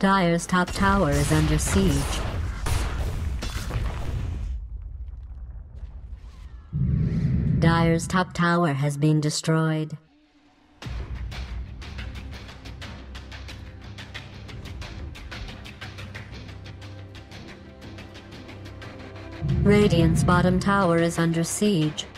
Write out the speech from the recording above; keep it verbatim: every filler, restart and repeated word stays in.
Dire's top tower is under siege. Dire's top tower has been destroyed. Radiant's bottom tower is under siege.